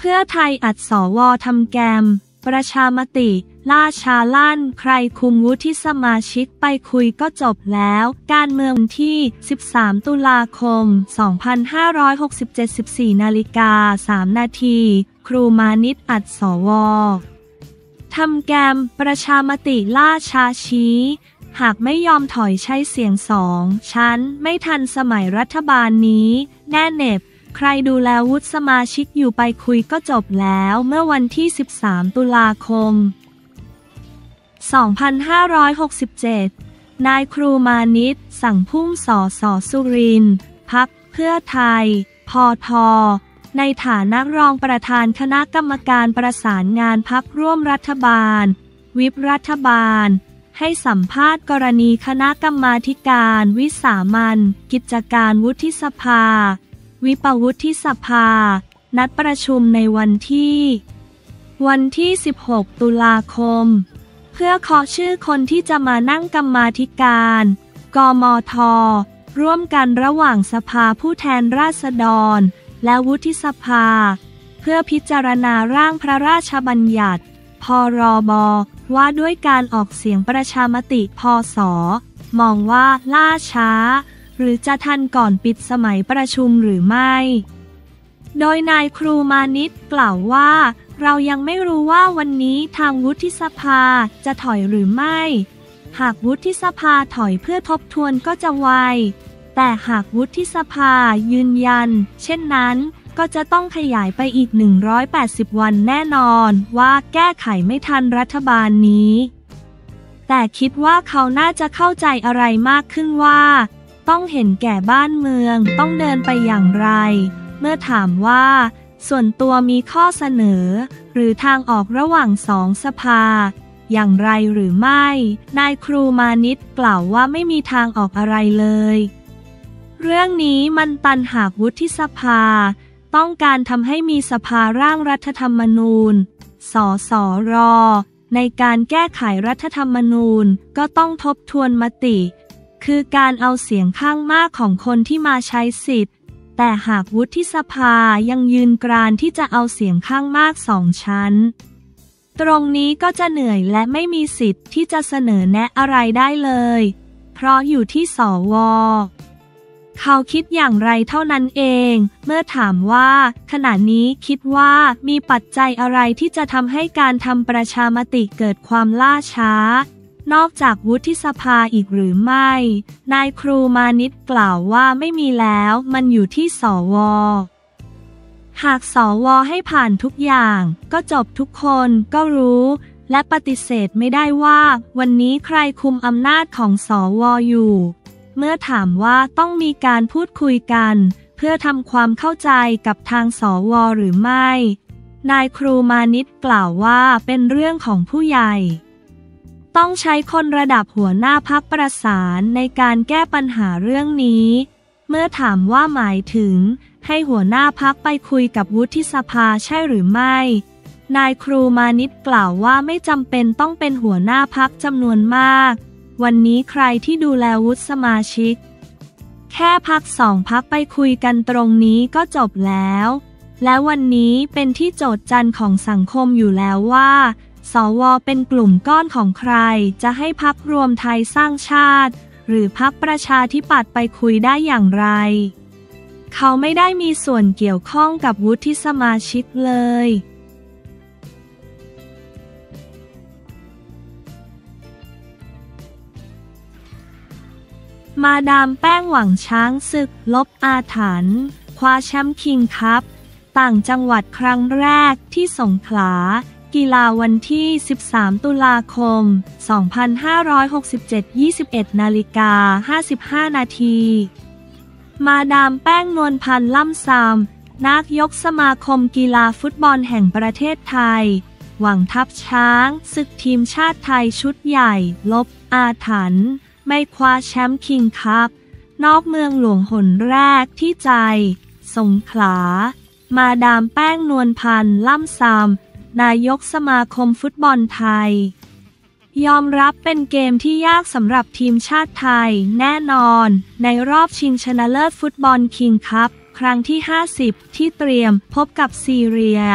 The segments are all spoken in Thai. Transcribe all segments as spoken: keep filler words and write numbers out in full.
พื่อไทยอัดสวทำแกมประชามติล่าช้าลั่นใครคุมวุฒิสมาชิกไปคุยก็จบแล้วการเมืองที่สิบสามตุลาคมสองพันห้าร้อยหกสิบเจ็ด สิบสี่นาฬิกาสามนาทีครูมานิตอัดสวทำแกมประชามติล่าช้าชี้หากไม่ยอมถอยใช้เสียงสองชั้นไม่ทันสมัยรัฐบาลนี้แน่เน็บใครดูแลวุฒิสมาชิกอยู่ไปคุยก็จบแล้วเมื่อวันที่สิบสามตุลาคมสองพันห้าร้อยหกสิบเจ็ดนายครูมานิตสั่งพุ่งสสสุรินทร์พรรคเพื่อไทยพทในฐานะรองประธานคณะกรรมการประสานงานพรรคร่วมรัฐบาลวิปรัฐบาลให้สัมภาษณ์กรณีคณะกรรมาธิการวิสามัญกิจการวุฒิสภาวิปวุฒิสภานัดประชุมในวันที่วันที่สิบหกตุลาคมเพื่อขอชื่อคนที่จะมานั่งกรรมาธิการกมท.ร่วมกันระหว่างสภาผู้แทนราษฎรและวุฒิสภาเพื่อพิจารณาร่างพระราชบัญญัติพรบว่าด้วยการออกเสียงประชามติพศมองว่าล่าช้าหรือจะทันก่อนปิดสมัยประชุมหรือไม่โดยนายครูมานิตกล่าวว่าเรายังไม่รู้ว่าวันนี้ทางวุฒิสภาจะถอยหรือไม่หากวุฒิสภาถอยเพื่อทบทวนก็จะไวแต่หากวุฒิสภายืนยันเช่นนั้นก็จะต้องขยายไปอีกหนึ่งร้อยแปดสิบวันแน่นอนว่าแก้ไขไม่ทันรัฐบาลนี้แต่คิดว่าเขาน่าจะเข้าใจอะไรมากขึ้นว่าต้องเห็นแก่บ้านเมืองต้องเดินไปอย่างไรเมื่อถามว่าส่วนตัวมีข้อเสนอหรือทางออกระหว่างสองสภาอย่างไรหรือไม่นายครูมานิตกล่าวว่าไม่มีทางออกอะไรเลยเรื่องนี้มันตันหากวุฒิสภาต้องการทำให้มีสภาร่างรัฐธรรมนูญสสรในการแก้ไขรัฐธรรมนูญก็ต้องทบทวนมติคือการเอาเสียงข้างมากของคนที่มาใช้สิทธิ์แต่หากวุฒิสภายังยืนกรานที่จะเอาเสียงข้างมากสองชั้นตรงนี้ก็จะเหนื่อยและไม่มีสิทธิ์ที่จะเสนอแนะอะไรได้เลยเพราะอยู่ที่สวเขาคิดอย่างไรเท่านั้นเองเมื่อถามว่าขณะนี้คิดว่ามีปัจจัยอะไรที่จะทำให้การทำประชามติเกิดความล่าช้านอกจากวุฒิสภาอีกหรือไม่นายครูมานิตกล่าวว่าไม่มีแล้วมันอยู่ที่สวหากสวให้ผ่านทุกอย่างก็จบทุกคนก็รู้และปฏิเสธไม่ได้ว่าวันนี้ใครคุมอำนาจของสวอยู่เมื่อถามว่าต้องมีการพูดคุยกันเพื่อทำความเข้าใจกับทางสวหรือไม่นายครูมานิตกล่าวว่าเป็นเรื่องของผู้ใหญ่ต้องใช้คนระดับหัวหน้าพรรคประสานในการแก้ปัญหาเรื่องนี้เมื่อถามว่าหมายถึงให้หัวหน้าพรรคไปคุยกับวุฒิสภาใช่หรือไม่นายครูมานิตกล่าวว่าไม่จำเป็นต้องเป็นหัวหน้าพรรคจำนวนมากวันนี้ใครที่ดูแลวุฒิสมาชิกแค่พรรคสองพรรคไปคุยกันตรงนี้ก็จบแล้วและวันนี้เป็นที่โจทย์จันทร์ของสังคมอยู่แล้วว่าสวเป็นกลุ่มก้อนของใครจะให้พรรครวมไทยสร้างชาติหรือพรรคประชาธิปัตย์ไปคุยได้อย่างไรเขาไม่ได้มีส่วนเกี่ยวข้องกับวุฒิสมาชิกเลยมาดามแป้งหวังช้างศึกลบอาถรรพ์คว้าแชมป์คิงคัพต่างจังหวัดครั้งแรกที่สงขลากีฬาวันที่สิบสามตุลาคมสองพันห้าร้อยหกสิบเจ็ด ยี่สิบเอ็ดนาฬิกาห้าสิบห้านาทีมาดามแป้งนวลพันธ์ล่ำซำนายกสมาคมกีฬาฟุตบอลแห่งประเทศไทยหวังทัพช้างศึกทีมชาติไทยชุดใหญ่ลบอาถรรพ์ไม่คว้าแชมป์คิงคัพนอกเมืองหลวงหนแรกที่ใจสงขลามาดามแป้งนวลพันธ์ล่ำซำนายกสมาคมฟุตบอลไทยยอมรับเป็นเกมที่ยากสำหรับทีมชาติไทยแน่นอนในรอบชิงชนะเลิศฟุตบอลคิงคัพครั้งที่ห้าสิบที่เตรียมพบกับซีเรีย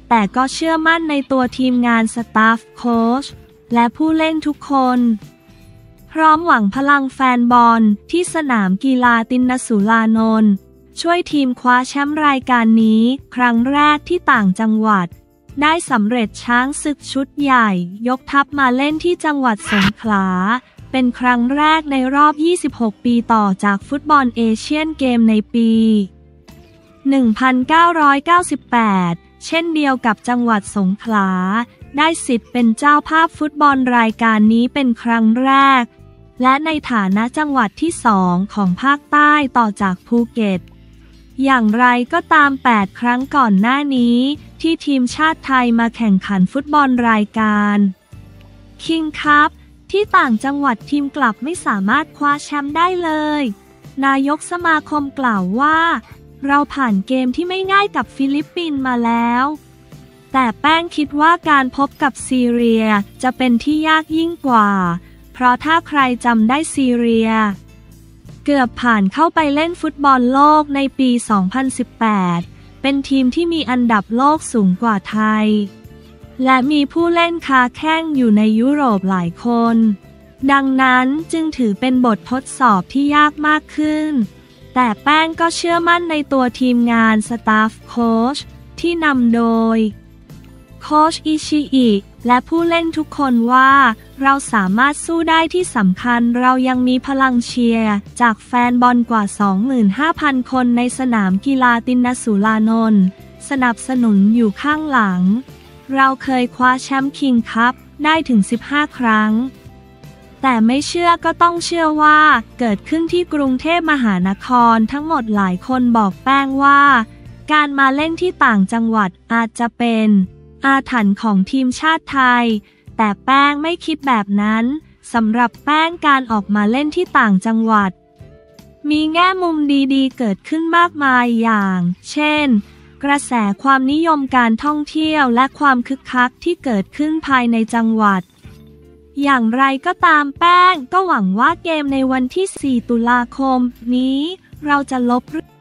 แต่ก็เชื่อมั่นในตัวทีมงานสตาฟโค้ชและผู้เล่นทุกคนพร้อมหวังพลังแฟนบอลที่สนามกีฬาตินสุรานนท์ช่วยทีมคว้าแชมป์รายการนี้ครั้งแรกที่ต่างจังหวัดได้สำเร็จช้างศึกชุดใหญ่ยกทัพมาเล่นที่จังหวัดสงขลาเป็นครั้งแรกในรอบยี่สิบหกปีต่อจากฟุตบอลเอเชียนเกมในปีหนึ่งพันเก้าร้อยเก้าสิบแปดเช่นเดียวกับจังหวัดสงขลาได้สิทธิ์เป็นเจ้าภาพฟุตบอลรายการนี้เป็นครั้งแรกและในฐานะจังหวัดที่สองของภาคใต้ต่อจากภูเก็ตอย่างไรก็ตามแปดครั้งก่อนหน้านี้ที่ทีมชาติไทยมาแข่งขันฟุตบอลรายการคิงคัพที่ต่างจังหวัดทีมกลับไม่สามารถคว้าแชมป์ได้เลยนายกสมาคมกล่าวว่าเราผ่านเกมที่ไม่ง่ายกับฟิลิปปินส์มาแล้วแต่แป้งคิดว่าการพบกับซีเรียจะเป็นที่ยากยิ่งกว่าเพราะถ้าใครจำได้ซีเรียเกือบผ่านเข้าไปเล่นฟุตบอลโลกในปี สองพันสิบแปด เป็นทีมที่มีอันดับโลกสูงกว่าไทยและมีผู้เล่นค้าแข้งอยู่ในยุโรปหลายคนดังนั้นจึงถือเป็นบททดสอบที่ยากมากขึ้นแต่แป้งก็เชื่อมั่นในตัวทีมงานสตาฟโค้ชที่นำโดยโค้ชอิชิอิและผู้เล่นทุกคนว่าเราสามารถสู้ได้ที่สำคัญเรายังมีพลังเชียร์จากแฟนบอลกว่า สองหมื่นห้าพัน คนในสนามกีฬาตินสุรานนท์สนับสนุนอยู่ข้างหลังเราเคยคว้าแชมป์คิงคัพได้ถึงสิบห้าครั้งแต่ไม่เชื่อก็ต้องเชื่อว่าเกิดขึ้นที่กรุงเทพมหานครทั้งหมดหลายคนบอกแป้งว่าการมาเล่นที่ต่างจังหวัดอาจจะเป็นอาถรรพ์ของทีมชาติไทยแต่แป้งไม่คิดแบบนั้นสำหรับแป้งการออกมาเล่นที่ต่างจังหวัดมีแง่มุมดีๆเกิดขึ้นมากมายอย่างเช่นกระแสความนิยมการท่องเที่ยวและความคึกคักที่เกิดขึ้นภายในจังหวัดอย่างไรก็ตามแป้งก็หวังว่าเกมในวันที่สี่ตุลาคมนี้เราจะลบ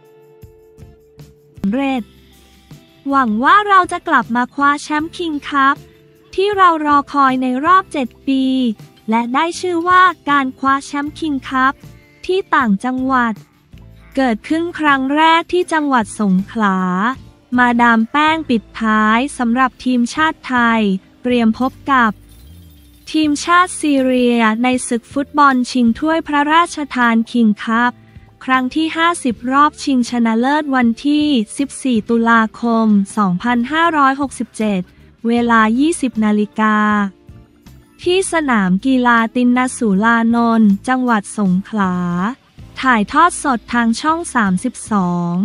เร็จหวังว่าเราจะกลับมาคว้าแชมป์คิงคัพที่เรารอคอยในรอบเจ็ดปีและได้ชื่อว่าการคว้าแชมป์คิงคัพที่ต่างจังหวัดเกิดขึ้นครั้งแรกที่จังหวัดสงขลามาดามแป้งปิดท้ายสำหรับทีมชาติไทยเตรียมพบกับทีมชาติซีเรียในศึกฟุตบอลชิงถ้วยพระราชทานคิงคัพครั้งที่ห้าสิบรอบชิงชนะเลิศวันที่สิบสี่ตุลาคมสองพันห้าร้อยหกสิบเจ็ดเวลา ยี่สิบนาฬิกาที่สนามกีฬาตินสุรานนท์จังหวัดสงขลาถ่ายทอดสดทางช่องสามสิบสอง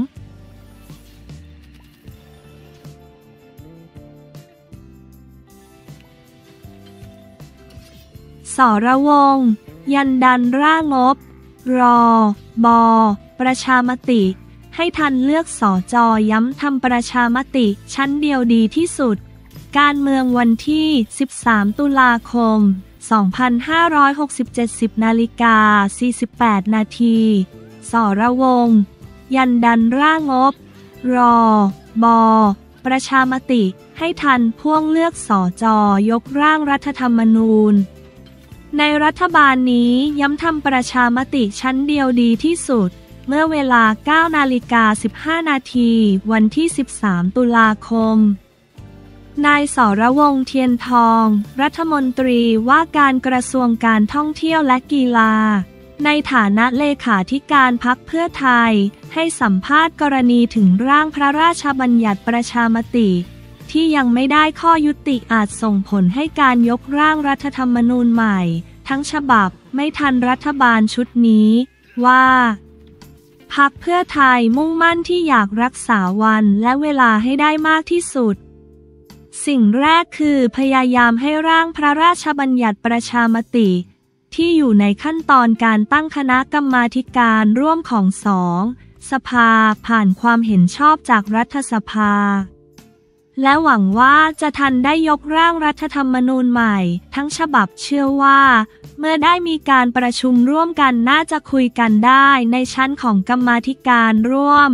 สรวงศ์ยันดันร่างบรบประชามติให้ทันเลือกสจย้ำทำประชามติชั้นเดียวดีที่สุดการเมืองวันที่สิบสามตุลาคมสองพันห้าร้อยหกสิบเจ็ด สิบนาฬิกาสี่สิบแปดนาทีสรวงศ์ยันดันร่างบรบประชามติให้ทันพ่วงเลือกสจยกร่างรัฐธรรมนูญในรัฐบาลนี้ย้ำทำประชามติชั้นเดียวดีที่สุดเมื่อเวลา เก้านาฬิกาสิบห้านาทีวันที่สิบสามตุลาคมนายสรวงศ์เทียนทองรัฐมนตรีว่าการกระทรวงการท่องเที่ยวและกีฬาในฐานะเลขาธิการพรรคเพื่อไทยให้สัมภาษณ์กรณีถึงร่างพระราชบัญญัติประชามติที่ยังไม่ได้ข้อยุติอาจส่งผลให้การยกร่างรัฐธรรมนูญใหม่ทั้งฉบับไม่ทันรัฐบาลชุดนี้ว่าพรรคเพื่อไทยมุ่งมั่นที่อยากรักษาวันและเวลาให้ได้มากที่สุดสิ่งแรกคือพยายามให้ร่างพระราชบัญญัติประชามติที่อยู่ในขั้นตอนการตั้งคณะกรรมาธิการร่วมของสองสภาผ่านความเห็นชอบจากรัฐสภาและหวังว่าจะทันได้ยกร่างรัฐธรรมนูญใหม่ทั้งฉบับเชื่อว่าเมื่อได้มีการประชุมร่วมกันน่าจะคุยกันได้ในชั้นของกรรมาธิการร่วม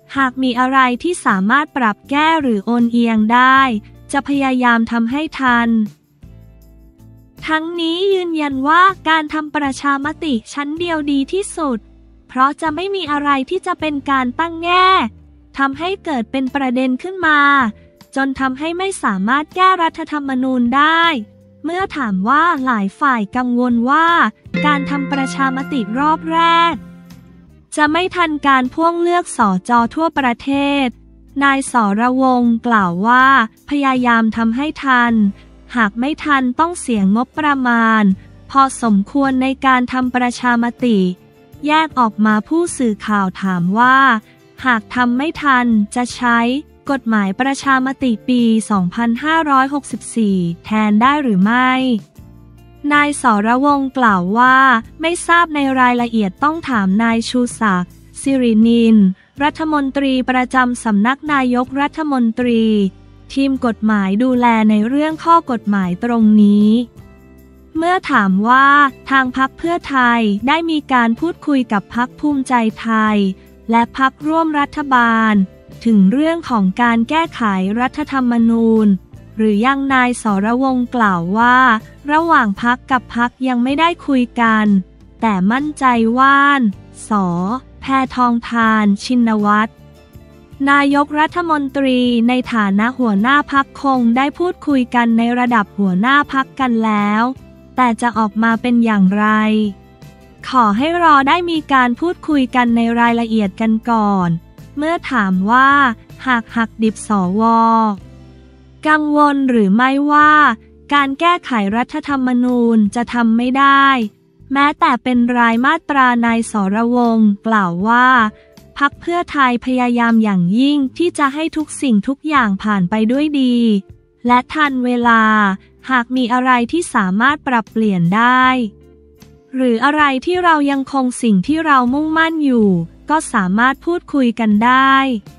หากมีอะไรที่สามารถปรับแก้หรือโอนเอียงได้จะพยายามทำให้ทันทั้งนี้ยืนยันว่าการทำประชามติชั้นเดียวดีที่สุดเพราะจะไม่มีอะไรที่จะเป็นการตั้งแง่ทำให้เกิดเป็นประเด็นขึ้นมาจนทำให้ไม่สามารถแก้รัฐธรรมนูญได้เมื่อถามว่าหลายฝ่ายกังวลว่าการทำประชามติรอบแรกจะไม่ทันการพ่วงเลือกสจทั่วประเทศนายสรวงศ์กล่าวว่าพยายามทำให้ทันหากไม่ทันต้องเสียงบประมาณพอสมควรในการทำประชามติแยกออกมาผู้สื่อข่าวถามว่าหากทำไม่ทันจะใช้กฎหมายประชามติปี สองพันห้าร้อยหกสิบสี่ แทนได้หรือไม่นายสรวงศ์กล่าวว่าไม่ทราบในรายละเอียดต้องถามนายชูศักดิ์สิรินินรัฐมนตรีประจำสำนักนายกรัฐมนตรีทีมกฎหมายดูแลในเรื่องข้อกฎหมายตรงนี้เมื่อถามว่าทางพรรคเพื่อไทยได้มีการพูดคุยกับพรรคภูมิใจไทยและพรรคร่วมรัฐบาลถึงเรื่องของการแก้ไขรัฐธรรมนูญหรือยังนายสรวงศ์กล่าวว่าระหว่างพรรคกับพรรคยังไม่ได้คุยกันแต่มั่นใจว่านส.แพทองธารชินวัตรนายกรัฐมนตรีในฐานะหัวหน้าพรรคคงได้พูดคุยกันในระดับหัวหน้าพรรคกันแล้วแต่จะออกมาเป็นอย่างไรขอให้รอได้มีการพูดคุยกันในรายละเอียดกันก่อนเมื่อถามว่าหากหักดิบสว.กังวลหรือไม่ว่าการแก้ไขรัฐธรรมนูญจะทำไม่ได้แม้แต่เป็นรายมาตรานายสรวงศ์กล่าวว่าพรรคเพื่อไทยพยายามอย่างยิ่งที่จะให้ทุกสิ่งทุกอย่างผ่านไปด้วยดีและทันเวลาหากมีอะไรที่สามารถปรับเปลี่ยนได้หรืออะไรที่เรายังคงสิ่งที่เรามุ่งมั่นอยู่ก็สามารถพูดคุยกันได้